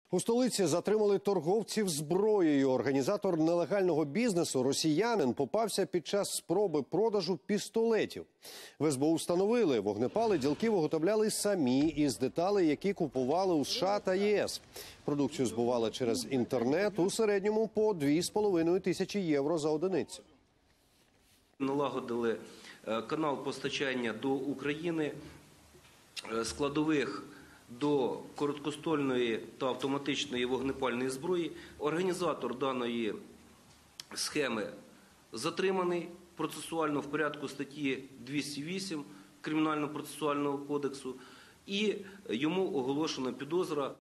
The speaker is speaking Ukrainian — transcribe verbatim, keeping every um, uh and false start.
У столиці затримали торговців зброєю. Організатор нелегального бізнесу, росіянин, попався під час спроби продажу пістолетів. В ес бе у встановили, вогнепали ділки виготовляли самі із деталей, які купували у США та є ес. Продукцію збували через інтернет у середньому по дві з половиною тисячі євро за одиницю. Налагодили канал постачання до України складових до короткоствольної та автоматичної вогнепальної зброї. Організатор даної схеми затриманий процесуально в порядку статті двісті вісім Кримінально-процесуального кодексу і йому оголошена підозра.